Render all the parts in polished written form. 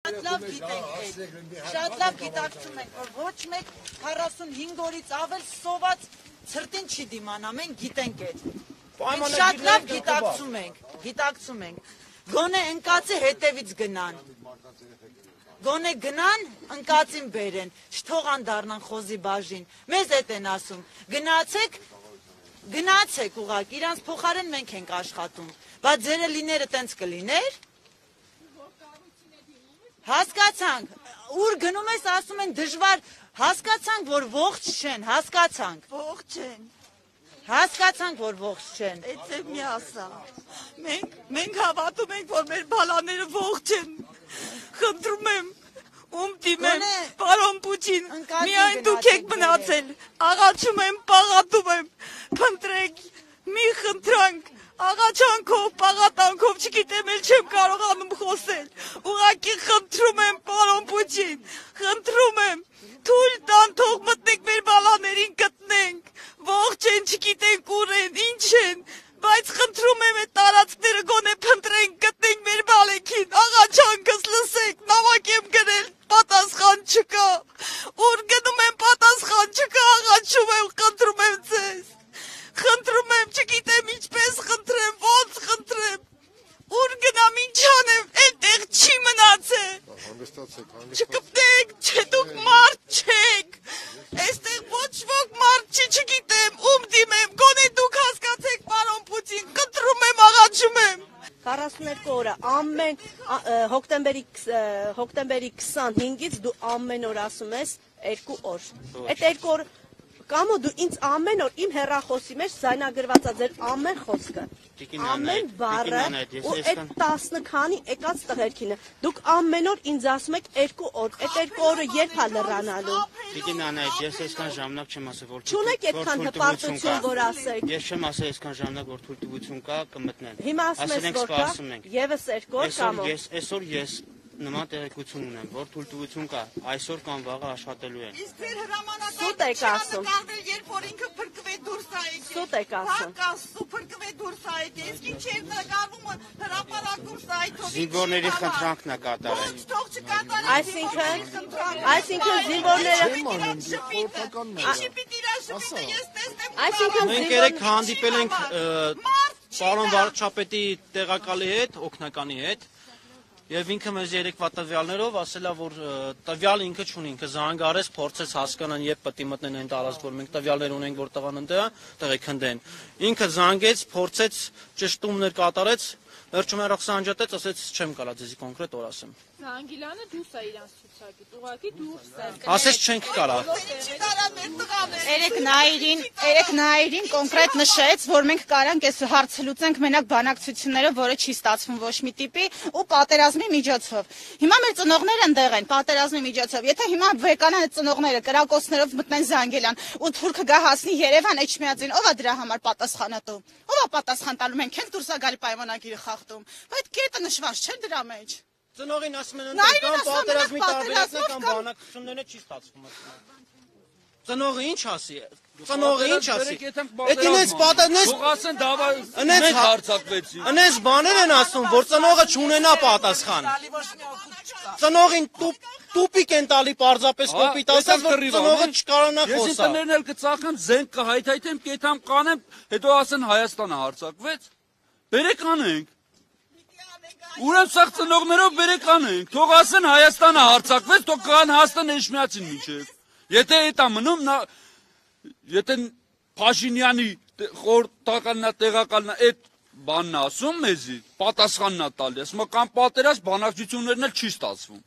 Շատ լավ գիտակցում ենք, որ ոչ մեկ 45 օրից ավել սոված ցրտին չի դիմանա, մենք գիտենք այդ։ Շատ լավ գիտակցում ենք։ Գոնե ընկածի հետևից գնան։ Գոնե գնան, ընկածին բերեն, չթողան դառնան խոզի բաժին։ Մեզ էդ են ասում։ Գնացեք ուղղակի, իրանց փոխարեն մենք ենք աշխատում։ Բայց ձերը լիները տենց կլիներ։ Հասկացանք, ուր գնում ես ասում են դժվար, հասկացանք, որ ողջ չեն, հասկացանք։ Ողջ չեն։ Հասկացանք, որ ողջ չեն։ Էդ է մի ասա։ Մենք հավատում ենք, որ մեր բալաները ողջ են։ Խնդրում եմ, ում դիմեմ, պարոն Պուտին, միայն դուք եք մնացել։ Աղաչում եմ, պաղատում եմ, փնտրեք, մի խնդրանք։ Աղաչանքով, պաղատանքով, չգիտեմ, էլ չեմ կարողանում խոսել։ Ուղղակի խնդրում եմ, պարոն Պուտին, խնդրում եմ, թույլ տան, թող մտնենք մեր բալաներին գտնենք։ Ողջ են, չգիտենք ուր են, ինչ են, բայց խնդրում եմ այդ տարածքները գոնե փնտրենք, գտնենք մեր բալեքին։ Աղաչանքս լսեք, նամակ եմ գրել, պատասխան չկա։ Ուր գնում եմ, պատասխան չկա, աղաչում եմ, խնդրում եմ ձեզ։ Խնդրում եմ, չգիտեմ ինչպես խնդրեմ, ոնց խնդրեմ, ուր գնամ, ինչ անեմ, այդտեղ չի մնացել։ Չկպտեք, չէ դուք մարդ չեք, այստեղ ոչ ոք մարդ չի, չգիտեմ, ում դիմեմ, գոնե դուք հասկացեք, պարոն Պուտին, խնդրում եմ, աղաչում եմ։ 42 օրը, ամեն հոկտեմբերի 25-ից դու ամեն օր ասում ես 2 օր, այդ 2 օր Կամո դու ինձ ամեն օր իմ հեռախոսի մեջ զայնագրված է ձեր ամեն խոսքը, ամեն բառը ու այդ 10 քանի եկած տղերքինը, դուք ամեն օր ինձ ասում եք 2 օր, այդ 2 օրը երբ է լրանալու։ Տիկին Անայդ, ես այսքան ժամանակ չեմ ասել, որ չունեք այդքան հպարտություն, որ ասեք։ Ես չեմ ասել այսքան ժամանակ, որ թույլտվություն կա, կմտնեն։ Հիմա ասում ես, որ կա, եւս 2 օր Կամո։ Այսօր ես նման տեղեկություն ունեմ, որ թույլտվություն կա, այսօր կամ վաղը աշխատելու են։ Իսկ ձեր հրամանատարը Սուտ եք ասում։ երբ որ ինքը փրկվե դուրս է եկել։ Սուտ եք ասում։ Հակասու փրկվե դուրս է եկել։ Իսկ ինչ էր նկարվում հրապարակում սայթով։ Զինվորների խնդրանքն է կատարել։ Թող չկատարեն։ Այսինքն զինվորները Ինչի պիտի իրան շփիթը ես տեսնեմ։ Այսինքն Մենք երեք հանդիպել ենք պարոն վարչապետի տեղակալի հետ, օգնականի հետ, եւ ինքը մեզ երեկվա տվյալներով ասել է, որ տվյալ ինքը չունի, ինքը զանգարեց, փորձեց հասկանան, երբ պետք է մտնեն այն տարածք, որ մենք տվյալներ ունենք, որ տղան ընդ է, տեղեքնդեն։ Ինքը զանգեց, փորձեց, ճշտումներ կատարեց, վերջում հեռախոսը անջատեց, ասեց չեմ կարա ձեզի կոնկրետ օր ասեմ։ Զանգիլանը դուրս է իրանց ցուցակից, ուղղակի դուրս է։ Ասեց չենք կարա։ Երեք Նայիրին կոնկրետ նշեց, որ մենք կարանք այս հարցը լուծենք մենակ բանակցություններով, որը չի ստացվում ոչ մի տիպի ու պատերազմի միջոցով։ Հիմա մեր ծնողները ընդեղ են պատերազմի միջոցով։ Եթե հիմա վերկանան այդ ծնողները կրակոցներով մտնեն Զանգիլան ու թուրքը գա հասնի Երևան Էջմիածին, ով է դրա համար պատասխանատու։ Ով է պատասխան տալու, մենք ենք դուրս գալի պայմանագիրը խախտում։ Բայց կետը նշված չէ դրա մեջ։ Ծնողին ասում են կամ պատերազմի տարբերակն է կամ բանակցությունները չի ստացվում։ Ծնողը ինչ ասի։ Ծնողը ինչ ասի։ Այդ ինձ պատասխան ասեն դավա մենք հարցակվեցի։ Անես բաներ են ասում, որ ծնողը չունենա պատասխան։ Ծնողին տուպիկ են տալի պարզապես կոպիտ ասած, որ ծնողը չկարանա Ես խոսալ։ ինտերներն էլ կծախեմ, զենք կհայթայթեմ, կեթամ կանեմ, հետո ասեն Հայաստանը հարցակվեց։ Բերեք անենք։ Ուրեմն սաղ ծնողներով բերեք անենք, թող ասեն Հայաստանը հարցակվեց, թող կան Հայաստան Էջմիածին միջև։ Եթե այդ մնում, եթե Փաշինյանի խորհրդականնա տեղակալնա այդ բանն ասում մեզի, պատասխանն է տալի, ասում կամ պատերազմ բանակցություններն էլ չի ստացվում։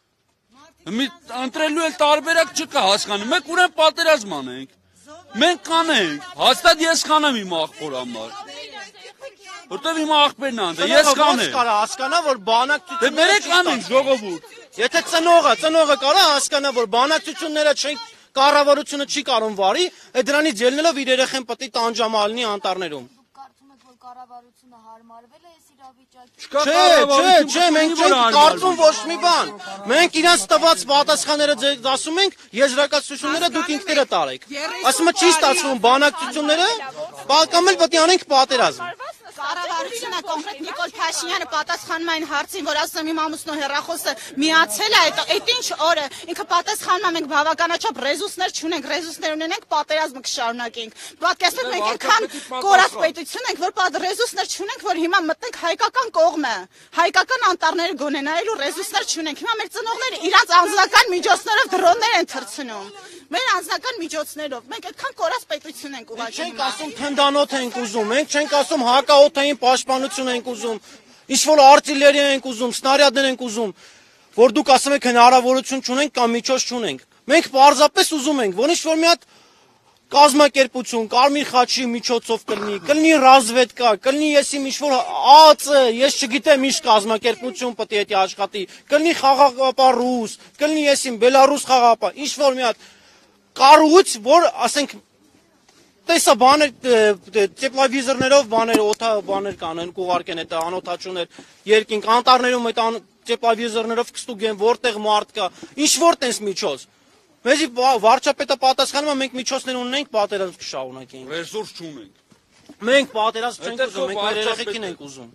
Ընտրելու էլ տարբերակ չկա հասկանում, մենք ուրեմն պատերազմ անենք, մենք կանենք, հաստատ ես կանեմ իմ աղբոր համար։ Որտեւ իմ աղբերն անդ է, ես կանեմ։ Կարա հասկանա, որ բանակցությունները Դե բերեք անենք ժողովուրդ։ Եթե ծնողը կարա հասկանա, որ բանակցությունները չեն կառավարությունը չի կարող վարի, այդ դրանից ելնելով իր երեխեն պետք է տանջամալնի անտառներում։ Կարծում եք, որ կառավարությունը հարմարվել է այս իրավիճակին։ Չէ, մենք չենք կարծում ոչ մի բան։ Մենք իրանց տված պատասխանները ասում ենք, եզրակացությունները դուք ինքներդ արեք։ Ասում եմ չի ստացվում բանակցությունները, կամ էլ պետք է անենք պատերազմ։ Կառավարությունը կոնկրետ Նիկոլ Փաշինյանը պատասխանում է այն հարցին, որ ասում եմ իմ ամուսնու հեռախոսը միացել է, այդ ինչ օրը ինքը պատասխանում է մենք բավականաչափ ռեզուրսներ չունենք, ռեզուրսներ ունենենք, պատերազմը կշարունակենք։ Պատկերացրեք մենք այնքան կորած պետություն ենք, որ ռեզուրսներ չունենք, որ հիմա մտնենք հայկական կողմը, հայկական անտառները գոնենայելու ռեզուրսներ չունենք։ Հիմա մեր ծնողները իրանց անձնական միջոցներով դրոններ են թռցնում։ Մեր անձնական միջոցներով մենք այդքան կորած պետություն ենք ուղղակի։ Չենք ասում թնդանոթ ենք ուզում, մենք չենք ասում հակաօդային պաշտպանություն ենք ուզում, ինչ-որ արտիլերիա ենք ուզում, սնարյադներ ենք ուզում, որ դուք ասում եք հնարավորություն չունենք կամ միջոց չունենք։ Մենք պարզապես ուզում ենք, որ ինչ-որ մի հատ կազմակերպություն, Կարմիր խաչի միջոցով կլինի ռազմվետկա, կլինի եսիմ ինչ-որ ԱԱՑ, ես չգիտեմ ինչ կազմակերպություն պետք է դա աշխատի, կլինի խաղաղապահ ռուս, կլինի եսիմ Բելարուս խաղաղապահ, ինչ-որ մի հատ կառույց, որ ասենք տեսա բաներ տեպլավիզորներով բաներ կանեն, կուղարկեն այդ անօթաչուներ երկինք, անտառներում այդ տեպլավիզորներով կստուգեն, որտեղ մարդ կա, ինչ որ տես միջոց։ Մեզի վարչապետը պատասխանում է, մենք միջոցներ ունենք, պատերազմ կշարունակենք։ Ռեսուրս չունենք։ Մենք պատերազմ չենք ուզում, մենք մեր երեխեքին ենք ուզում։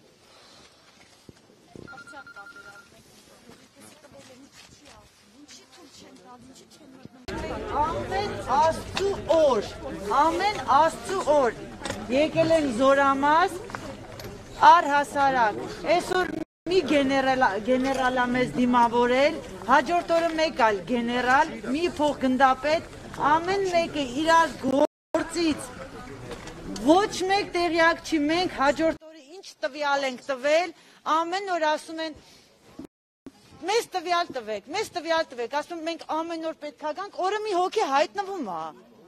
Ամեն Աստծու օր եկել են զորամաս առհասարակ, այսօր մի գեներալա մեզ դիմավորել, հաջորդ օրը մեկ այլ գեներալ, մի փոխգնդապետ, ամեն մեկը իրար գործից ոչ մեկ տեղյակ չի, մենք հաջորդ օրը ինչ տվյալ ենք տվել, ամեն օր ասում են մեզ տվյալ տվեք, ասում մենք ամեն օր պետք է գանք, օրը մի հոգի հայտնվում է։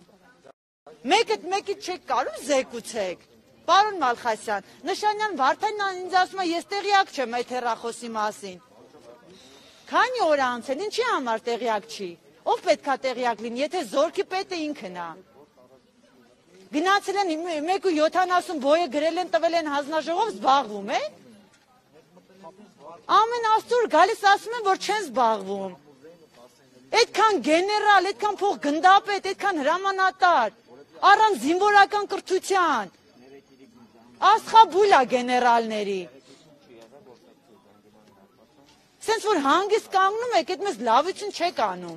Մեկը չեք կարող զեկուցեք։ Պարոն Մալխասյան, Նշանյան Վարդանյանն ինձ ասում է, ես տեղյակ չեմ այդ հեռախոսի մասին։ Քանի օր անցել, ինչի համար տեղյակ չի։ Ով պետք է տեղյակ լինի, եթե զորքի պետը ինքն է։ Գնացել են 1.70 բոյը գրել են, տվել են հանձնաժողով, զբաղվում են։ Ամեն աստուր գալիս ասում են, որ չեն զբաղվում։ Այդքան գեներալ, այդքան փոխգնդապետ, այդքան հրամանատար, առանց զինվորական կրթության։ Աստղաբույլ է գեներալների։ Սենց որ հանգիստ կանգնում եք, այդ մեզ լավություն չեք անում։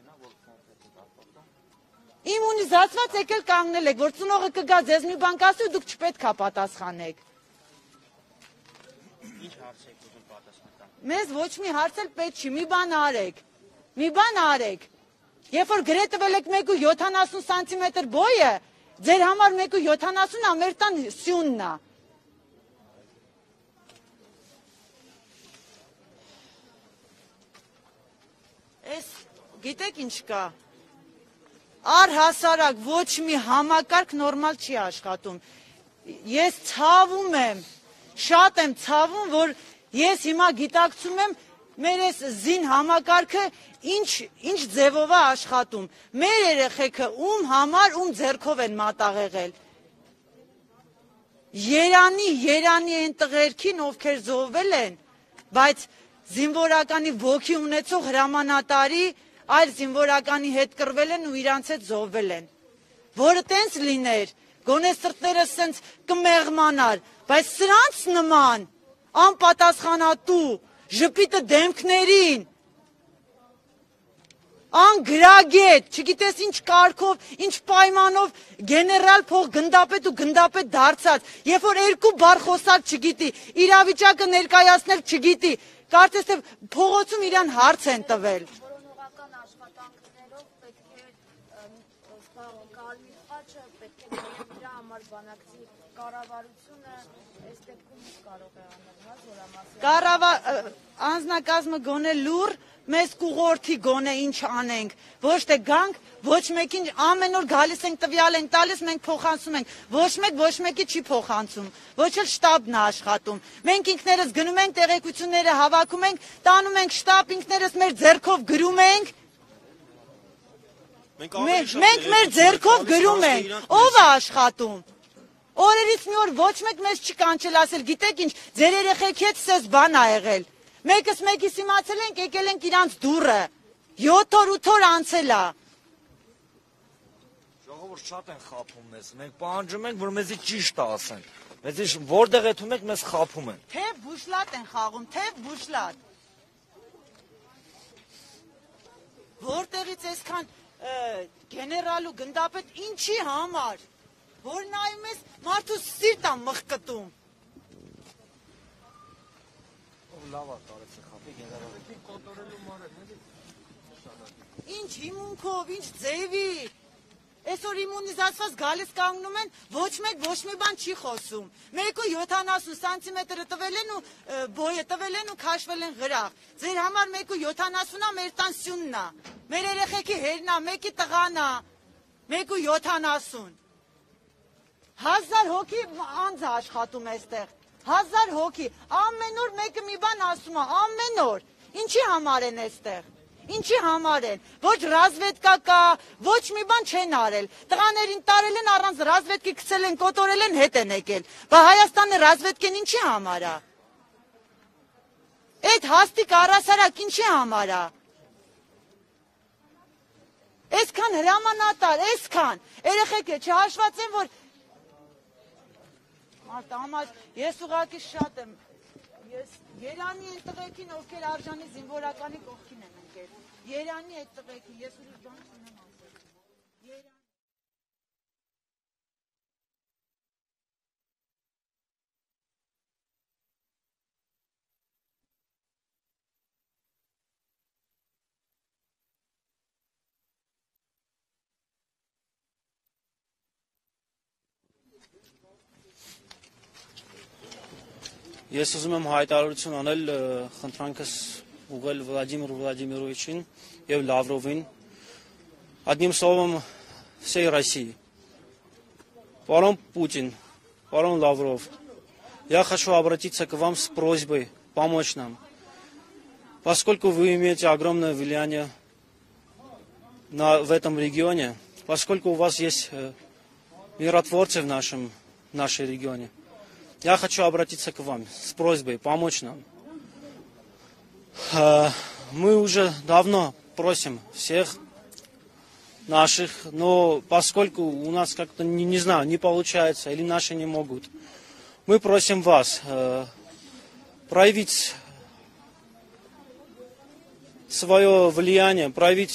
Իմունիզացված եկել կանգնել եք, որ ծնողը կգա ձեզ մի բան կասի ու դուք չպետք է պատասխանեք։ Մեզ ոչ մի հարց էլ պետք չի, մի բան արեք։ Երբ որ գրե տվել եք 1.70 սանտիմետր բոյը, ձեր համար 1.70 ամեր տան սյունն է։ Ես գիտեք ինչ կա, առհասարակ ոչ մի համակարգ նորմալ չի աշխատում։ Ես ցավում եմ, շատ եմ ցավում, որ ես հիմա գիտակցում եմ մեր այս զին համակարգը ինչ ձևով է աշխատում։ Մեր երեխեքը ում համար ում ձեռքով են մատաղեղել։ Երանի են տղերքին, ովքեր զոհվել են, բայց զինվորականի ոգի ունեցող հրամանատարի այլ զինվորականի հետ կռվել են ու իրանց հետ զոհվել են։ Որը տենց լիներ, գոնե սրտները սենց կմեղմանար, բայց սրանց նման անպատասխանատու ժպիտը դեմքներին, անգրագետ, չգիտես ինչ կարգով, ինչ պայմանով գեներալ փող գնդապետ ու գնդապետ դարձած, երբ որ երկու բառ խոսալ չգիտի, իրավիճակը ներկայացնել չգիտի, կարծես թե փողոցում իրան հարց են տվել։ Որոնողական աշխատանքներով պետք է Կարմիր խաչը, պետք է դրա համար բանակցի կառավարությունը այս դեպքում կարող է անել, անձնակազմը գոնե լուր, մեզ կուղորդի գոնե ինչ անենք, ոչ թե գանք, ոչ մեկին ամեն օր գալիս ենք տվյալ ենք տալիս, մենք փոխանցում ենք, ոչ մեկի չի փոխանցում, ոչ էլ շտաբն է աշխատում, մենք ինքներս գնում ենք, տեղեկությունները հավաքում ենք, տանում ենք շտաբ, ինքներս մեր ձեռքով գրում ենք, մենք մեր ձեռքով գրում ենք, ով է աշխատում, օրերից մի օր ոչ մեկ մեզ չի կանչել ասել, գիտեք ինչ, ձեր երեխեքի հետ սես բան ա եղել, մեկս մեկիս իմացել ենք, եկել ենք իրանց դուրը, 7 օր 8 օր անցել է։ Ժողովուրդ շատ են խաբում մեզ, մենք պահանջում ենք, որ մեզի ճիշտ ասեն։ Բայց ինչ որտեղ եթում եք մեզ խափում են։ Թե բուշլատ են խաղում, թե բուշլատ։ Որտեղից այսքան գեներալ ու գնդապետ ինչի համար, որ նայում ես մարդու սիրտ ա մղկտում։ Լավ է տարեցի խափի գեներալը։ Ինչ հիմունքով, ինչ ձևի։ Այսօր իմունիզացված գալիս կանգնում են, ոչ մեկ ոչ մի բան չի խոսում։ Մեկը 70 սանտիմետր տվել են ու բոյը տվել են ու քաշվել են գրաղ։ Ձեր համար մեկը 70-ա մեր տան սյունն է։ Մեր երեխեքի հերն է, մեկի տղան է, մեկը 70։ 1000 հոգի անձ է աշխատում այստեղ։ 1000 հոգի, ամեն օր մեկը մի բան ասում է, ամեն օր։ Ինչի համար են այստեղ։ Ինչի համար են։ Ոչ ռազմետկա կա, ոչ մի բան չեն արել։ Տղաներին տարել են առանց ռազմետկի գցել են, կոտորել են, հետ են եկել։ Բա Հայաստանը ռազմետկեն ինչի համար է։ Այդ հաստիկ առասարակ ինչի համար է։ Այսքան հրամանատար, այսքան։ Երեխեք չհաշված են, որ Համար ես ուղղակի շատ եմ։ Ես Երանի այն տղեկին, ովքեր արժանի զինվորականի կողքին են ընկել։ Երանի այդ տղեկին, ես ուրիշ բան չունեմ ասել։ Ես ուզում եմ հայտարարություն անել խնդրանքս ուղղել Վլադիմիր Վլադիմировичին եւ Лавровին. Одним словом, всей России. Пан Путин, пан Лавров, я хочу обратиться к вам с просьбой помочь нам, поскольку вы имеете огромное влияние в этом регионе, поскольку у вас есть миротворцы в нашей регионе. Я хочу обратиться к вам с просьбой помочь нам. Мы уже давно просим всех наших, но поскольку у нас как-то, не знаю, не получается или наши не могут, мы просим вас проявить свое влияние, проявить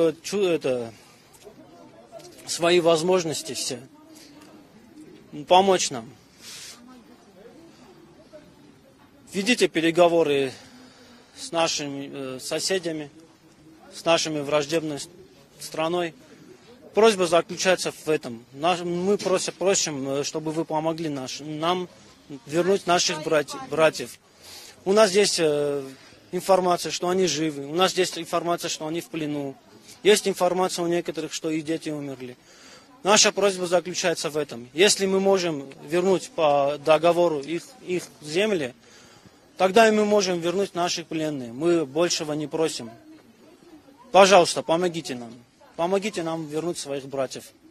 свои возможности все, помочь нам. Ведите переговоры с нашими соседями, с нашими враждебной страной. Просьба заключается в этом. Мы просим, чтобы вы помогли нам вернуть наших братьев. У нас есть информация, что они живы. У нас есть информация, что они в плену. Есть информация у некоторых, что их дети умерли. Наша просьба заключается в этом. Если мы можем вернуть по договору их земли, тогда и мы можем вернуть наших пленных. Мы большего не просим. Пожалуйста, помогите нам. Помогите нам вернуть своих братьев.